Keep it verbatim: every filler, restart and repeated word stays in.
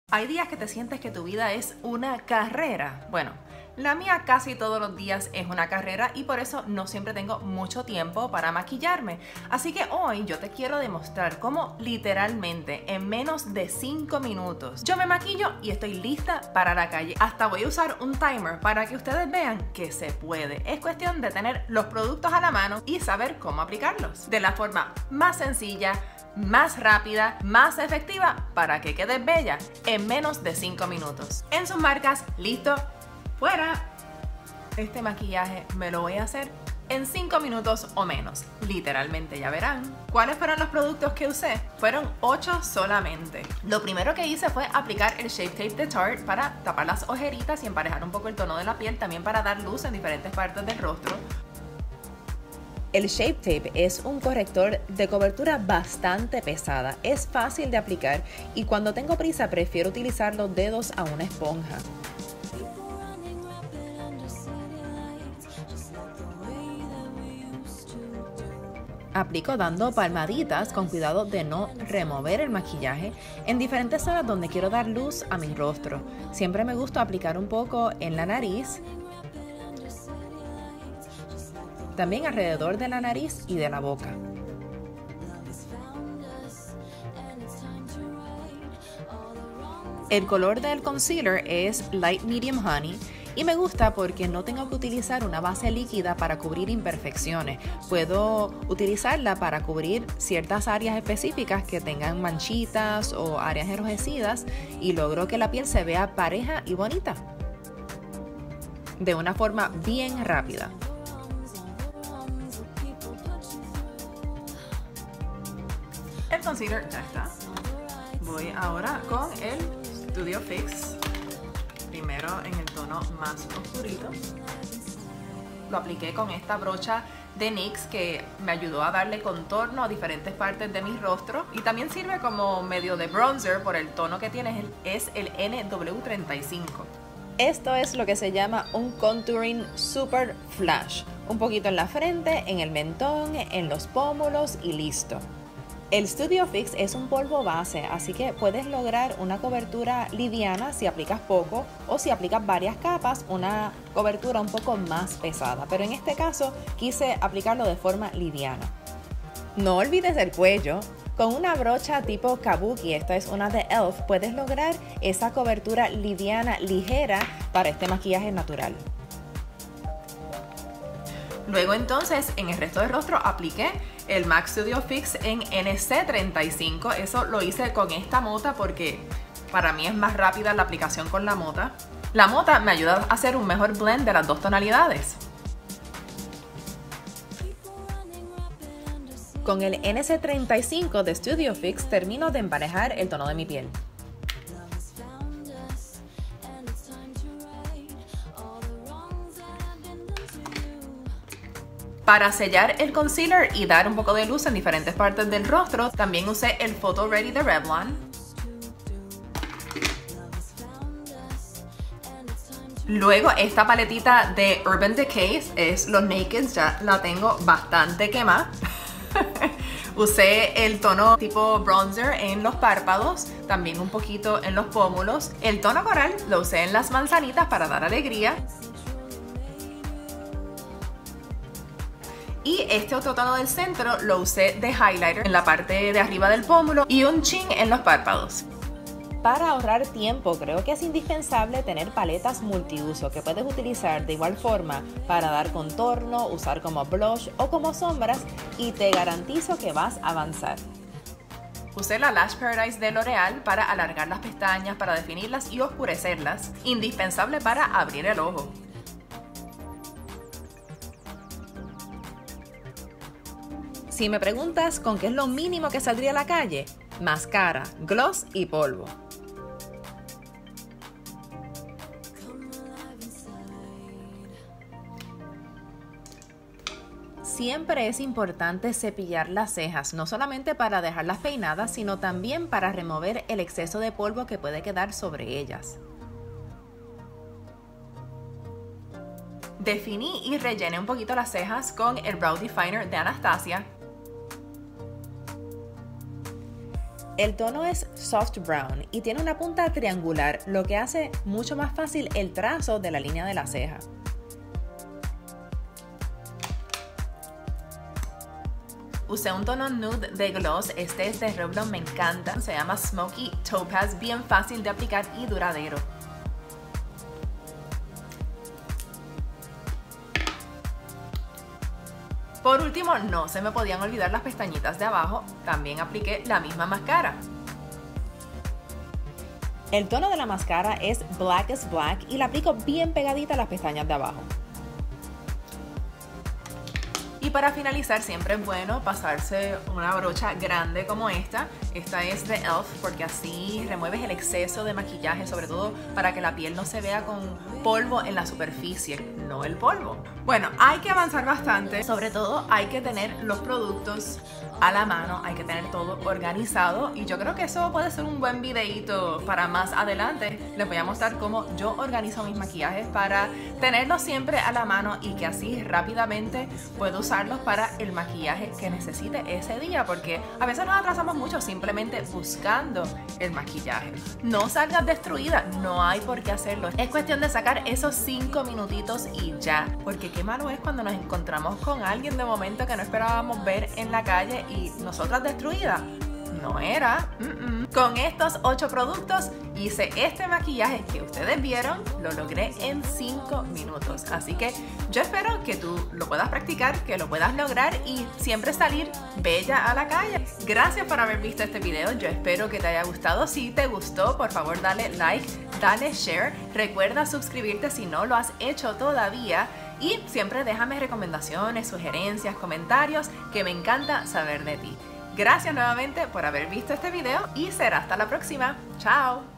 ¿Hay días que te sientes que tu vida es una carrera? Bueno, la mía casi todos los días es una carrera y por eso no siempre tengo mucho tiempo para maquillarme. Así que hoy yo te quiero demostrar cómo literalmente en menos de cinco minutos yo me maquillo y estoy lista para la calle. Hasta voy a usar un timer para que ustedes vean que se puede. Es cuestión de tener los productos a la mano y saber cómo aplicarlos de la forma más sencilla, más rápida, más efectiva para que quedes bella en menos de cinco minutos. En sus marcas, listo, fuera. Este maquillaje me lo voy a hacer en cinco minutos o menos, literalmente, ya verán. ¿Cuáles fueron los productos que usé? Fueron ocho solamente. Lo primero que hice fue aplicar el Shape Tape de Tarte para tapar las ojeritas y emparejar un poco el tono de la piel, también para dar luz en diferentes partes del rostro. El Shape Tape es un corrector de cobertura bastante pesada, es fácil de aplicar y cuando tengo prisa prefiero utilizar los dedos a una esponja. Aplico dando palmaditas con cuidado de no remover el maquillaje en diferentes zonas donde quiero dar luz a mi rostro. Siempre me gusta aplicar un poco en la nariz, también alrededor de la nariz y de la boca. El color del concealer es Light Medium Honey y me gusta porque no tengo que utilizar una base líquida para cubrir imperfecciones. Puedo utilizarla para cubrir ciertas áreas específicas que tengan manchitas o áreas enrojecidas y logro que la piel se vea pareja y bonita de una forma bien rápida. El concealer ya está. Voy ahora con el Studio Fix. Primero en el tono más oscurito. Lo apliqué con esta brocha de NYX que me ayudó a darle contorno a diferentes partes de mi rostro. Y también sirve como medio de bronzer por el tono que tiene, es el N W treinta y cinco. Esto es lo que se llama un contouring super flash. Un poquito en la frente, en el mentón, en los pómulos y listo. El Studio Fix es un polvo base, así que puedes lograr una cobertura liviana si aplicas poco o si aplicas varias capas, una cobertura un poco más pesada. Pero en este caso quise aplicarlo de forma liviana. No olvides el cuello. Con una brocha tipo kabuki, esta es una de e l f, puedes lograr esa cobertura liviana, ligera para este maquillaje natural. Luego entonces en el resto del rostro apliqué el M A C Studio Fix en N C treinta y cinco. Eso lo hice con esta mota porque para mí es más rápida la aplicación con la mota. La mota me ayuda a hacer un mejor blend de las dos tonalidades. Con el N C treinta y cinco de Studio Fix termino de emparejar el tono de mi piel. Para sellar el concealer y dar un poco de luz en diferentes partes del rostro, también usé el Photo Ready de Revlon. Luego esta paletita de Urban Decay es los Naked, ya la tengo bastante quemada. Usé el tono tipo bronzer en los párpados, también un poquito en los pómulos. El tono coral lo usé en las manzanitas para dar alegría. Y este otro tono del centro lo usé de highlighter en la parte de arriba del pómulo y un chin en los párpados. Para ahorrar tiempo, creo que es indispensable tener paletas multiuso que puedes utilizar de igual forma para dar contorno, usar como blush o como sombras y te garantizo que vas a avanzar. Usé la Lash Paradise de L'Oreal para alargar las pestañas, para definirlas y oscurecerlas, indispensable para abrir el ojo. Si me preguntas con qué es lo mínimo que saldría a la calle, máscara, gloss y polvo. Siempre es importante cepillar las cejas, no solamente para dejarlas peinadas, sino también para remover el exceso de polvo que puede quedar sobre ellas. Definí y rellené un poquito las cejas con el Brow Definer de Anastasia. El tono es soft brown y tiene una punta triangular, lo que hace mucho más fácil el trazo de la línea de la ceja. Usé un tono nude de gloss, este es de Revlon, me encanta, se llama Smoky Topaz, bien fácil de aplicar y duradero. Por último, no se me podían olvidar las pestañitas de abajo, también apliqué la misma máscara. El tono de la máscara es Black is Black y la aplico bien pegadita a las pestañas de abajo. Y para finalizar siempre es bueno pasarse una brocha grande como esta. Esta es de e l f porque así remueves el exceso de maquillaje, sobre todo para que la piel no se vea con polvo en la superficie, no el polvo. Bueno, hay que avanzar bastante, sobre todo hay que tener los productos a la mano, hay que tener todo organizado y yo creo que eso puede ser un buen videito para más adelante. Les voy a mostrar cómo yo organizo mis maquillajes para tenerlos siempre a la mano y que así rápidamente puedo usarlos para el maquillaje que necesite ese día, porque a veces nos atrasamos mucho simplemente buscando el maquillaje. No salgas destruida, no hay por qué hacerlo. Es cuestión de sacar esos cinco minutitos y ya, porque qué malo es cuando nos encontramos con alguien de momento que no esperábamos ver en la calle y nosotras destruidas. No era. Mm-mm. Con estos ocho productos hice este maquillaje que ustedes vieron, lo logré en cinco minutos. Así que yo espero que tú lo puedas practicar, que lo puedas lograr y siempre salir bella a la calle. Gracias por haber visto este video, yo espero que te haya gustado. Si te gustó, por favor dale like, dale share. Recuerda suscribirte si no lo has hecho todavía. Y siempre déjame recomendaciones, sugerencias, comentarios, que me encanta saber de ti. Gracias nuevamente por haber visto este video y será hasta la próxima. ¡Chao!